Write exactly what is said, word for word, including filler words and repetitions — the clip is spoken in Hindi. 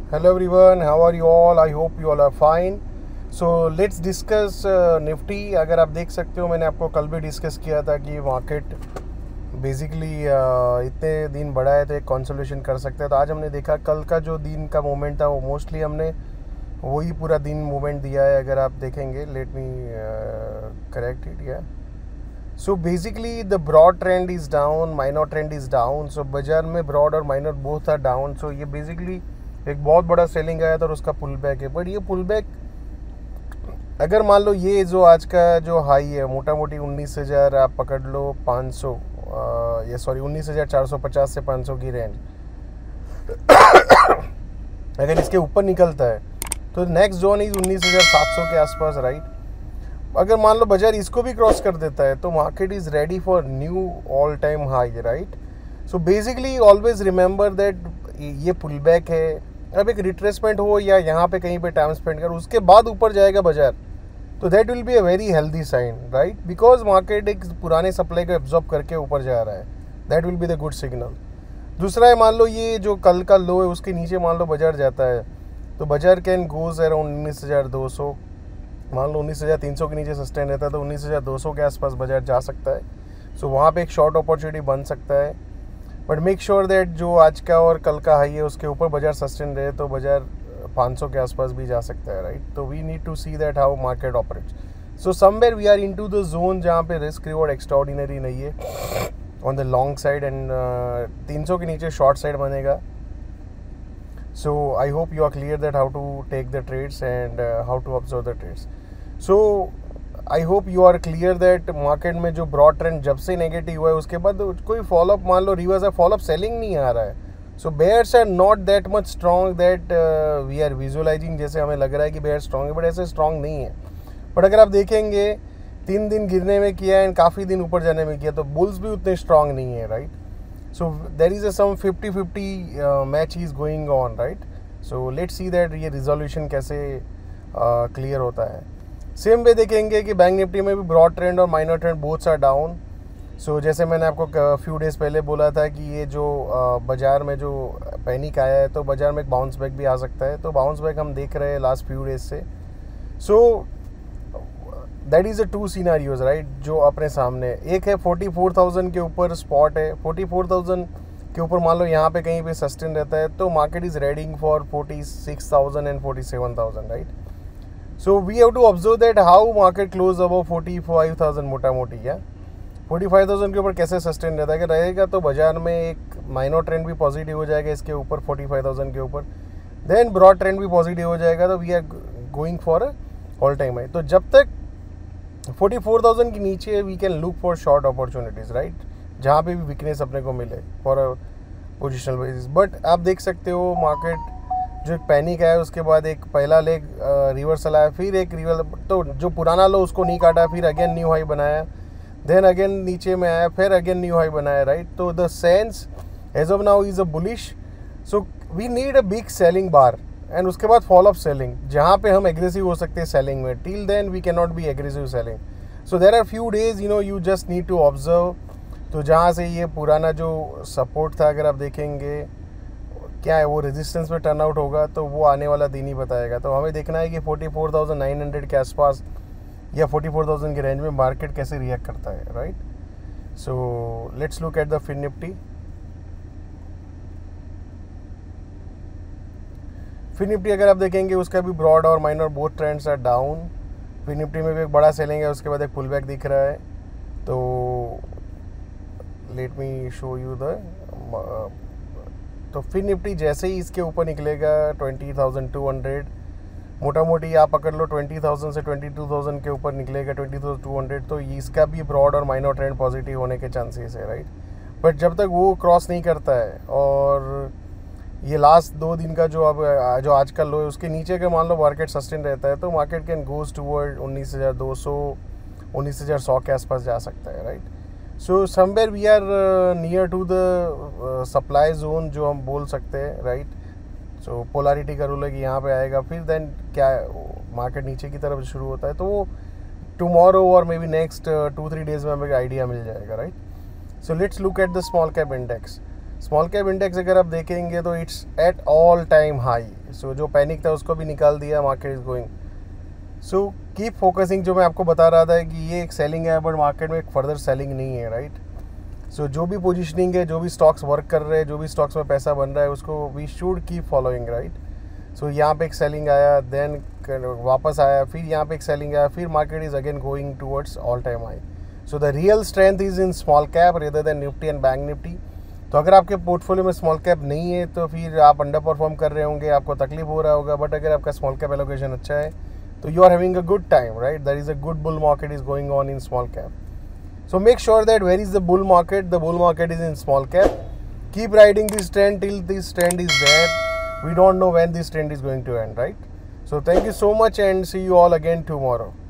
Hello everyone, how are you all? I hope you all are fine. So let's discuss uh, Nifty. अगर आप देख सकते हो, मैंने आपको कल भी डिस्कस किया था कि मार्केट बेसिकली uh, इतने दिन बढ़ा है तो एक कंसोलिडेशन कर सकता है. तो आज हमने देखा कल का जो दिन का मोमेंट था वो मोस्टली हमने वही पूरा दिन मूवमेंट दिया है. अगर आप देखेंगे, लेट मी करेक्ट इट. या so basically the broad trend is down, minor trend is down. So बाजार में ब्रॉड और minor both are down. So ये बेसिकली एक बहुत बड़ा सेलिंग आया था और उसका पुल बैक है. बट ये पुल बैक अगर मान लो ये जो आज का जो हाई है मोटा मोटी उन्नीस हज़ार आप पकड़ लो पाँच सौ, ये सॉरी उन्नीस हज़ार चार सौ पचास से पाँच सौ की रेंज, अगर इसके ऊपर निकलता है तो नेक्स्ट जोन इज उन्नीस हज़ार सात सौ के आसपास, राइट. अगर मान लो बाजार इसको भी क्रॉस कर देता है तो market is ready for new all time high, right. So basically always remember that ये पुल बैक है. अब एक रिट्रेसमेंट हो या यहाँ पे कहीं पे टाइम स्पेंड कर, उसके बाद ऊपर जाएगा बाजार, तो that will be a very healthy sign, right. Because market एक पुराने सप्लाई को एब्जॉर्ब करके ऊपर जा रहा है, that will be the good signal. दूसरा है, मान लो ये जो कल का लो है उसके नीचे मान लो बाजार जाता है तो बाजार कैन गोज अराउंड उन्नीस हज़ार दो सौ. मान लो उन्नीस हज़ार तीन सौ के नीचे सस्टेन रहता है तो उन्नीस हज़ार दो सौ के आसपास बाजार जा सकता है. सो so, वहाँ पे एक शॉर्ट अपॉर्चुनिटी बन सकता है. बट मेक श्योर दैट जो आज का और कल का हाई है उसके ऊपर बाजार सस्टेन रहे तो बाजार पाँच सौ के आसपास भी जा सकता है, राइट. तो we need to see that how market operates. So somewhere we are into the zone जहाँ पे रिस्क रिवॉर्ड एक्स्ट्राऑर्डिनरी नहीं है on the long side, and तीन सौ के नीचे शॉर्ट साइड बनेगा. So I hope you are clear that how to take the trades and how to observe the trades. So I hope you are clear that market में जो ब्रॉड ट्रेंड जब से नेगेटिव हुआ है उसके बाद कोई फॉलोअप, मान लो रिवर्स है, फॉलोअप सेलिंग नहीं आ रहा है. So bears are not that much strong that we are visualizing. जैसे हमें लग रहा है कि बेयर स्ट्रॉन्ग है, बट ऐसे स्ट्रॉन्ग नहीं है. बट अगर आप देखेंगे तीन दिन गिरने में किया एंड काफ़ी दिन ऊपर जाने में किया तो बुल्स भी उतने स्ट्रॉन्ग नहीं है, right. So there is a some fifty fifty match is going on, right. So let's see that ये रिजोल्यूशन कैसे क्लियर uh, होता है. सेम वे देखेंगे कि बैंक निफ्टी में भी ब्रॉड ट्रेंड और minor trend boths are down. So जैसे मैंने आपको फ्यू डेज पहले बोला था कि ये जो बाज़ार में जो पैनिक आया है तो बाज़ार में एक बाउंस बैक भी आ सकता है. तो बाउंस बैक हम देख रहे हैं लास्ट फ्यू डेज से. So that is a two scenarios, right, जो अपने सामने. एक है फोर्टी फोर थाउजेंड के ऊपर स्पॉट है. फोर्टी फोर थाउजेंड के ऊपर मान लो यहाँ पे कहीं पे सस्टेन रहता है तो market is reading for forty six thousand and forty seven thousand, right. So we have to observe that how market close above forty-five thousand मोटा मोटी. या forty-five thousand के ऊपर कैसे सस्टेन रहता है, अगर रहेगा तो बाजार में एक माइनर ट्रेंड भी पॉजिटिव हो जाएगा इसके ऊपर forty-five thousand के ऊपर, देन ब्रॉड ट्रेंड भी पॉजिटिव हो जाएगा. तो we are going for all time high. तो जब तक forty-four thousand के नीचे we can look for short opportunities, right, जहाँ पे भी वीकनेस अपने को मिले for a positional basis. But आप देख सकते हो मार्केट जो एक पैनिक आया उसके बाद एक पहला लेग रिवर्सल आया, फिर एक रिवर्सल, तो जो पुराना लो उसको नहीं काटा, फिर अगेन न्यू हाई बनाया, देन अगेन नीचे में आया, फिर अगेन न्यू हाई बनाया, राइट. तो the sense as of now is a bullish. So we need a big selling bar and उसके बाद फॉलो अप सेलिंग जहाँ पे हम एग्रेसिव हो सकते हैं सेलिंग में. Till then we can not be aggressive selling. So there are few days, you know, you just need to observe. तो जहाँ से ये पुराना जो सपोर्ट था अगर आप देखेंगे क्या है वो रेजिस्टेंस में टर्न आउट होगा तो वो आने वाला दिन ही बताएगा. तो हमें देखना है कि forty four thousand nine hundred के आसपास या फोर्टी फोर थाउजेंड के रेंज में मार्केट कैसे रिएक्ट करता है, right. So let's look at the fin Nifty. Fin Nifty अगर आप देखेंगे उसका भी ब्रॉड और minor both trends are down. Fin Nifty में भी एक बड़ा सेलिंग है, उसके बाद एक पुल बैक दिख रहा है. तो let me show you the. तो फिन निफ्टी जैसे ही इसके ऊपर निकलेगा ट्वेंटी थाउजेंड टू हंड्रेड, मोटा मोटी आप पकड़ लो ट्वेंटी थाउजेंड से ट्वेंटी टू थाउजेंड के ऊपर निकलेगा ट्वेंटी थाउजेंड टू हंड्रेड, तो इसका भी ब्रॉड और माइनर ट्रेंड पॉजिटिव होने के चांसेस है, राइट. बट जब तक वो क्रॉस नहीं करता है और ये लास्ट दो दिन का जो अब जो आज का लो है उसके नीचे का मान लो मार्केट सस्टेन रहता है तो मार्केट कैन गोज टूवर्ड उन्नीस हज़ार दो सौ उन्नीस हज़ार सौ के आसपास जा सकता है, right. So somewhere we are near to the supply zone जो हम बोल सकते हैं, राइट. सो पोलैरिटी का रूल है कि यहाँ पे आएगा, फिर देन क्या मार्केट नीचे की तरफ शुरू होता है तो वो टुमारो और maybe next two three days में हमें आइडिया मिल जाएगा, right. So let's look at the small cap index. Small cap index अगर आप देखेंगे तो it's at all time high. So जो पैनिक था उसको भी निकाल दिया, market is going. So keep focusing. जो मैं आपको बता रहा था कि ये एक सेलिंग है, बट मार्केट में एक फर्दर सेलिंग नहीं है, राइट। सो so, जो भी पोजीशनिंग है, जो भी स्टॉक्स वर्क कर रहे हैं, जो भी स्टॉक्स में पैसा बन रहा है, उसको we should keep following, right. So यहाँ पे एक सेलिंग आया, देन वापस आया, फिर यहाँ पे एक सेलिंग आया, फिर market is again going towards all time high. So the real strength is in small cap rather than Nifty and bank Nifty. तो अगर आपके पोर्टफोलियो में स्मॉल कैप नहीं है तो फिर आप अंडर परफॉर्म कर रहे होंगे, आपको तकलीफ हो रहा होगा। बट अगर आपका स्मॉल कैप एलोकेशन अच्छा है तो you are having a good time, right. There is a good bull market is going on in small cap. So make sure that where is the bull market? The bull market is in small cap. Keep riding this trend till this trend is there. We don't know when this trend is going to end, right? So thank you so much and see you all again tomorrow.